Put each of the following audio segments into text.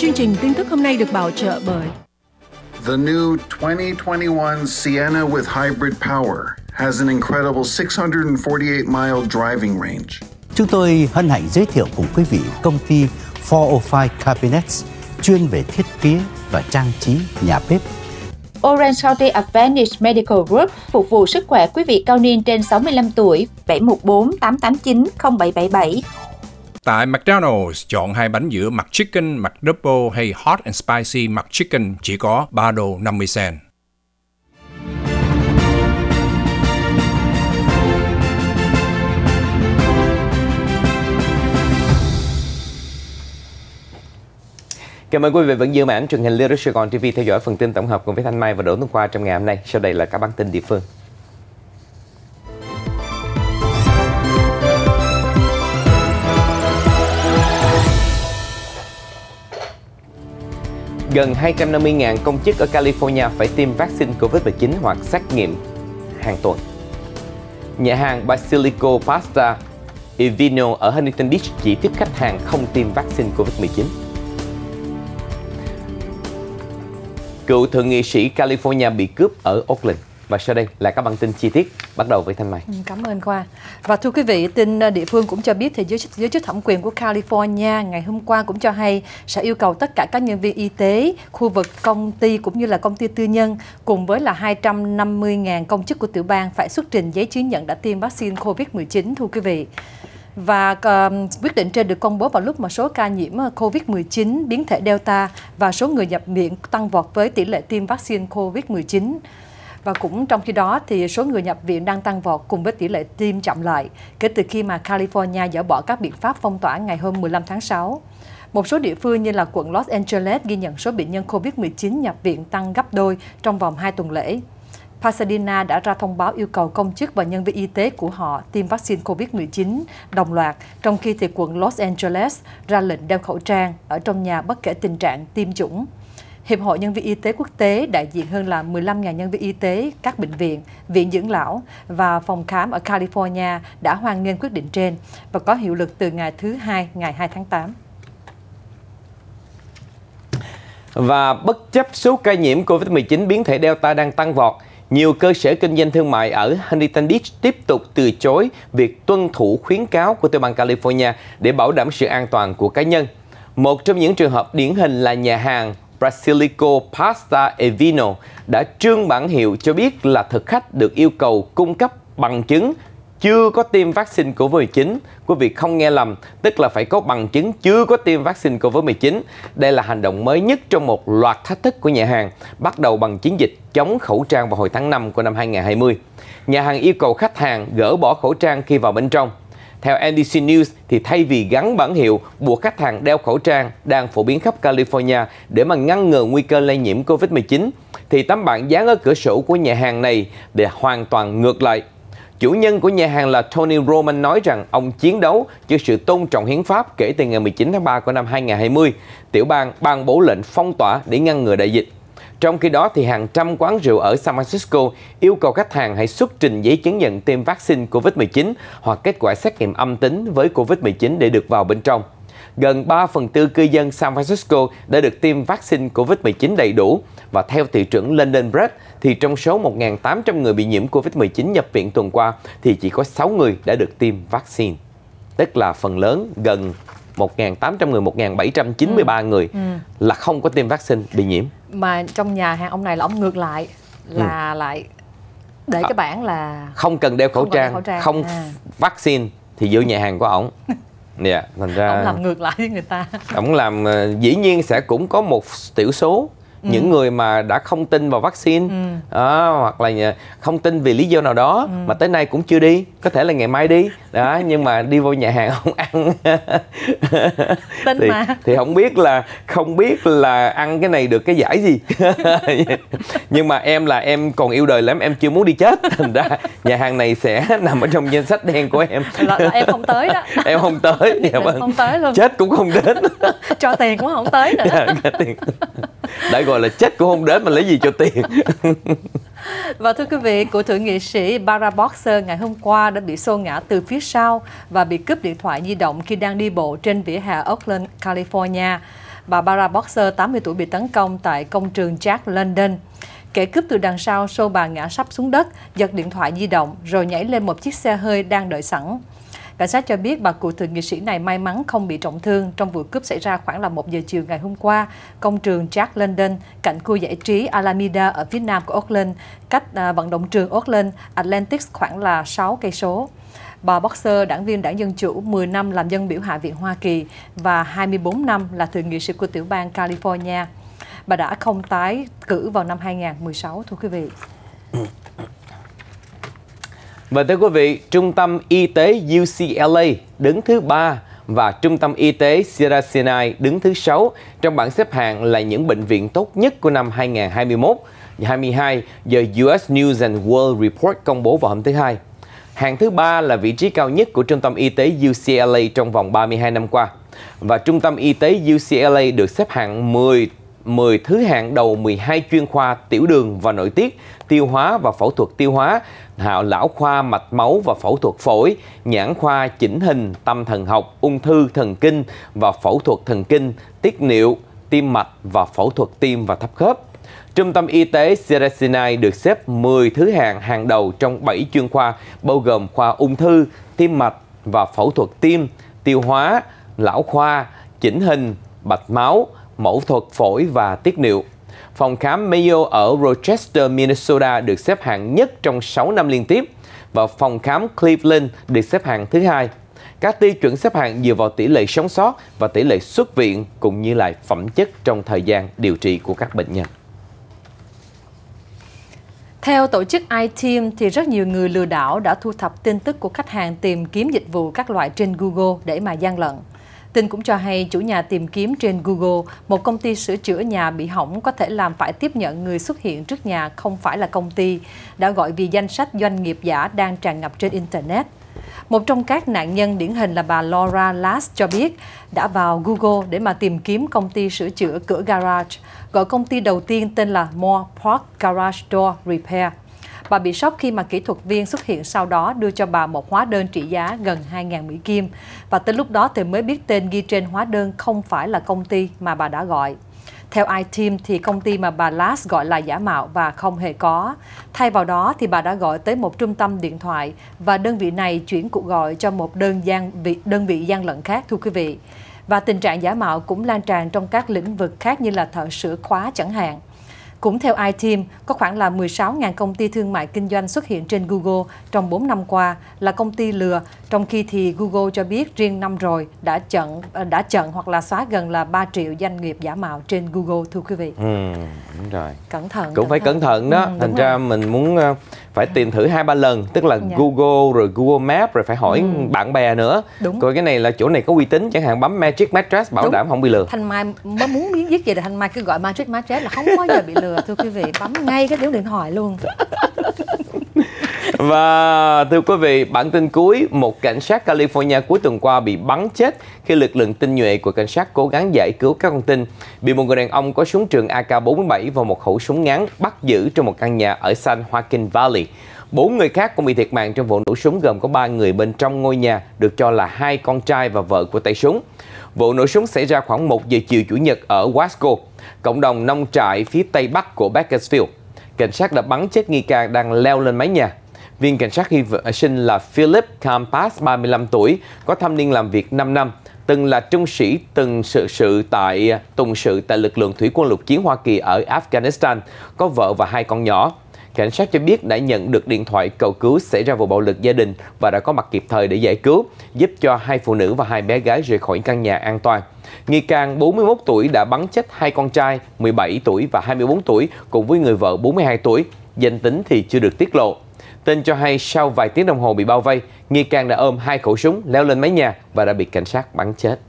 Chương trình tin tức hôm nay được bảo trợ bởi The new 2021 Sienna with hybrid power has an incredible 648-mile driving range. Chúng tôi hân hạnh giới thiệu cùng quý vị công ty 405 Cabinets chuyên về thiết kế và trang trí nhà bếp. Orange County Advantage Medical Group phục vụ sức khỏe quý vị cao niên trên 65 tuổi. 714-889-0777. Tại McDonald's, chọn 2 bánh giữa McChicken, McDouble hay Hot and Spicy McChicken chỉ có $3.50. Cảm ơn quý vị vẫn giữ mãn truyền hình Little Sài Gòn TV theo dõi phần tin tổng hợp cùng với Thanh Mai và Đỗ Tuấn Khoa trong ngày hôm nay. Sau đây là các bản tin địa phương. Gần 250.000 công chức ở California phải tiêm vaccine COVID-19 hoặc xét nghiệm hàng tuần. Nhà hàng Basilico Pasta e Vino ở Huntington Beach chỉ tiếp khách hàng không tiêm vaccine COVID-19. Cựu thượng nghị sĩ California bị cướp ở Oakland. Và sau đây là các bản tin chi tiết, bắt đầu với Thanh Mai. Cảm ơn Khoa. Và thưa quý vị, tin địa phương cũng cho biết thì giới chức thẩm quyền của California ngày hôm qua cũng cho hay sẽ yêu cầu tất cả các nhân viên y tế, khu vực công ty cũng như là công ty tư nhân cùng với là 250.000 công chức của tiểu bang phải xuất trình giấy chứng nhận đã tiêm vaccine COVID-19 thưa quý vị. Và quyết định trên được công bố vào lúc mà số ca nhiễm COVID-19 biến thể Delta và số người nhập viện tăng vọt với tỷ lệ tiêm vaccine COVID-19. Và cũng trong khi đó thì số người nhập viện đang tăng vọt cùng với tỷ lệ tiêm chậm lại kể từ khi mà California dỡ bỏ các biện pháp phong tỏa ngày hôm 15 tháng 6. Một số địa phương như là quận Los Angeles ghi nhận số bệnh nhân COVID-19 nhập viện tăng gấp đôi trong vòng 2 tuần lễ. Pasadena đã ra thông báo yêu cầu công chức và nhân viên y tế của họ tiêm vaccine COVID-19 đồng loạt, trong khi thì quận Los Angeles ra lệnh đeo khẩu trang ở trong nhà bất kể tình trạng tiêm chủng. Hiệp hội Nhân viên Y tế Quốc tế đại diện hơn là 15.000 nhân viên y tế, các bệnh viện, viện dưỡng lão và phòng khám ở California đã hoan nghênh quyết định trên và có hiệu lực từ ngày thứ Hai, ngày 2 tháng 8. Và bất chấp số ca nhiễm COVID-19 biến thể Delta đang tăng vọt, nhiều cơ sở kinh doanh thương mại ở Huntington Beach tiếp tục từ chối việc tuân thủ khuyến cáo của tiểu bang California để bảo đảm sự an toàn của cá nhân. Một trong những trường hợp điển hình là nhà hàng Basilico Pasta e Vino đã trương bản hiệu cho biết là thực khách được yêu cầu cung cấp bằng chứng chưa có tiêm vaccine COVID-19. Quý vị không nghe lầm, tức là phải có bằng chứng chưa có tiêm vaccine COVID-19. Đây là hành động mới nhất trong một loạt thách thức của nhà hàng, bắt đầu bằng chiến dịch chống khẩu trang vào hồi tháng 5 của năm 2020. Nhà hàng yêu cầu khách hàng gỡ bỏ khẩu trang khi vào bên trong. Theo NBC News, thì thay vì gắn bản hiệu buộc khách hàng đeo khẩu trang đang phổ biến khắp California để mà ngăn ngừa nguy cơ lây nhiễm COVID-19, thì tấm bảng dán ở cửa sổ của nhà hàng này để hoàn toàn ngược lại. Chủ nhân của nhà hàng là Tony Roman nói rằng ông chiến đấu cho sự tôn trọng hiến pháp kể từ ngày 19 tháng 3 của năm 2020. Tiểu bang ban bố lệnh phong tỏa để ngăn ngừa đại dịch. Trong khi đó, thì hàng trăm quán rượu ở San Francisco yêu cầu khách hàng hãy xuất trình giấy chứng nhận tiêm vaccine COVID-19 hoặc kết quả xét nghiệm âm tính với COVID-19 để được vào bên trong. Gần 3/4 cư dân San Francisco đã được tiêm vaccine COVID-19 đầy đủ. Và theo thị trưởng London Bread, thì trong số 1.800 người bị nhiễm COVID-19 nhập viện tuần qua, thì chỉ có 6 người đã được tiêm vaccine. Tức là phần lớn, gần 1.800 người, 1.793 người là không có tiêm vaccine bị nhiễm. Mà trong nhà hàng ông này là ông ngược lại, là lại để cái bảng là không cần đeo khẩu trang, không vaccine thì vô nhà hàng của ổng. Dạ, thành ra ông làm ngược lại với người ta. Ổng làm, dĩ nhiên sẽ cũng có một tiểu số những người mà đã không tin vào vaccine hoặc là không tin vì lý do nào đó mà tới nay cũng chưa đi, có thể là ngày mai đi đó, nhưng mà đi vô nhà hàng không ăn thì không biết là ăn cái này được cái giải gì. Nhưng mà em còn yêu đời lắm, em chưa muốn đi chết, thành ra nhà hàng này sẽ nằm ở trong danh sách đen của em. Là em không tới đó. Em không tới. Dạ, không tới luôn. Chết cũng không đến. Cho tiền cũng không tới nữa. Dạ, tiền. Đã gọi là chết cũng không đến mà lấy gì cho tiền. Và thưa quý vị, cựu thượng nghị sĩ Barbara Boxer ngày hôm qua đã bị xô ngã từ phía sau và bị cướp điện thoại di động khi đang đi bộ trên vỉa hè Oakland, California. Bà Bara Boxer, 80 tuổi, bị tấn công tại công trường Jack, London. Kẻ cướp từ đằng sau xô bà ngã sắp xuống đất, giật điện thoại di động rồi nhảy lên một chiếc xe hơi đang đợi sẵn. Cảnh sát cho biết bà cụ thượng nghị sĩ này may mắn không bị trọng thương trong vụ cướp xảy ra khoảng là 1 giờ chiều ngày hôm qua, công trường Jack, London, cạnh khu giải trí Alameda ở phía nam của Auckland, cách vận động trường Auckland Athletics khoảng là 6 cây số. Bà Boxer, đảng viên Đảng Dân Chủ, 10 năm làm dân biểu Hạ viện Hoa Kỳ và 24 năm là thượng nghị sĩ của tiểu bang California. Bà đã không tái cử vào năm 2016, thưa quý vị. Và thưa quý vị, Trung tâm Y tế UCLA đứng thứ 3 và Trung tâm Y tế Cedars-Sinai đứng thứ 6 trong bảng xếp hạng là những bệnh viện tốt nhất của năm 2021-22 do US News and World Report công bố vào hôm thứ Hai. Hạng thứ 3 là vị trí cao nhất của Trung tâm Y tế UCLA trong vòng 32 năm qua. Và Trung tâm Y tế UCLA được xếp hạng 10 thứ hạng đầu 12 chuyên khoa tiểu đường và nội tiết, tiêu hóa và phẫu thuật tiêu hóa, lão khoa mạch máu và phẫu thuật phổi, nhãn khoa chỉnh hình, tâm thần học, ung thư thần kinh và phẫu thuật thần kinh, tiết niệu, tim mạch và phẫu thuật tim và thấp khớp. Trung tâm Y tế Cedars-Sinai được xếp 10 thứ hạng hàng đầu trong 7 chuyên khoa, bao gồm khoa ung thư, tim mạch và phẫu thuật tim, tiêu hóa, lão khoa, chỉnh hình, mạch máu, mẫu thuật phổi và tiết niệu. Phòng khám Mayo ở Rochester, Minnesota được xếp hạng nhất trong 6 năm liên tiếp và phòng khám Cleveland được xếp hạng thứ 2. Các tiêu chuẩn xếp hạng dựa vào tỷ lệ sống sót và tỷ lệ xuất viện cũng như là phẩm chất trong thời gian điều trị của các bệnh nhân. Theo tổ chức iTeam thì rất nhiều người lừa đảo đã thu thập tin tức của khách hàng tìm kiếm dịch vụ các loại trên Google để mà gian lận. Tin cũng cho hay chủ nhà tìm kiếm trên Google, một công ty sửa chữa nhà bị hỏng có thể làm phải tiếp nhận người xuất hiện trước nhà không phải là công ty, đã gọi vì danh sách doanh nghiệp giả đang tràn ngập trên Internet. Một trong các nạn nhân điển hình là bà Laura Last cho biết đã vào Google để mà tìm kiếm công ty sửa chữa cửa garage, gọi công ty đầu tiên tên là Moore Park Garage Door Repair. Bà bị sốc khi mà kỹ thuật viên xuất hiện sau đó đưa cho bà một hóa đơn trị giá gần 2.000 Mỹ Kim. Và tới lúc đó thì mới biết tên ghi trên hóa đơn không phải là công ty mà bà đã gọi. Theo iTeam thì công ty mà bà Last gọi là giả mạo và không hề có. Thay vào đó thì bà đã gọi tới một trung tâm điện thoại và đơn vị này chuyển cuộc gọi cho một đơn vị gian lận khác, thưa quý vị. Và tình trạng giả mạo cũng lan tràn trong các lĩnh vực khác như là thợ sửa khóa chẳng hạn. Cũng theo iTeam, có khoảng là 16.000 công ty thương mại kinh doanh xuất hiện trên Google trong 4 năm qua là công ty lừa, trong khi thì Google cho biết riêng năm rồi đã chặn hoặc là xóa gần là 3 triệu doanh nghiệp giả mạo trên Google, thưa quý vị. Đúng rồi. Cẩn thận. Cũng phải cẩn thận đó. Thành ra mình muốn phải tìm thử 2-3 lần, tức là Google rồi Google Maps rồi phải hỏi bạn bè nữa. Đúng. Coi cái này là chỗ này có uy tín, chẳng hạn bấm Magic Mattress bảo đảm không bị lừa. Thanh Mai mới muốn biết gì là Thanh Mai cứ gọi Magic Mattress là không bao giờ bị lừa, thưa quý vị, bấm ngay cái tiếng điện thoại luôn. Và thưa quý vị, bản tin cuối, một cảnh sát California cuối tuần qua bị bắn chết khi lực lượng tinh nhuệ của cảnh sát cố gắng giải cứu các con tin bị một người đàn ông có súng trường AK-47 và một khẩu súng ngắn bắt giữ trong một căn nhà ở San Joaquin Valley. 4 người khác cũng bị thiệt mạng trong vụ nổ súng, gồm có 3 người bên trong ngôi nhà, được cho là 2 con trai và vợ của tay súng. Vụ nổ súng xảy ra khoảng 1 giờ chiều Chủ nhật ở Wasco, cộng đồng nông trại phía tây bắc của Bakersfield. Cảnh sát đã bắn chết nghi can đang leo lên mái nhà. Viên cảnh sát hy sinh là Philip Campas, 35 tuổi, có thâm niên làm việc 5 năm, từng là trung sĩ tùng sự tại lực lượng thủy quân lục chiến Hoa Kỳ ở Afghanistan, có vợ và 2 con nhỏ. Cảnh sát cho biết đã nhận được điện thoại cầu cứu xảy ra vụ bạo lực gia đình và đã có mặt kịp thời để giải cứu, giúp cho 2 phụ nữ và 2 bé gái rời khỏi căn nhà an toàn. Nghi can 41 tuổi đã bắn chết 2 con trai 17 tuổi và 24 tuổi cùng với người vợ 42 tuổi. Danh tính thì chưa được tiết lộ. Tên cho hay sau vài tiếng đồng hồ bị bao vây, nghi can đã ôm 2 khẩu súng leo lên mái nhà và đã bị cảnh sát bắn chết.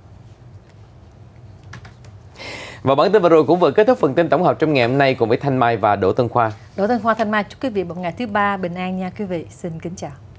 Và bản tin vừa rồi cũng vừa kết thúc phần tin tổng hợp trong ngày hôm nay cùng với Thanh Mai và Đỗ Tân Khoa. Đỗ Tân Khoa, Thanh Mai chúc quý vị một ngày thứ 3 bình an nha quý vị. Xin kính chào.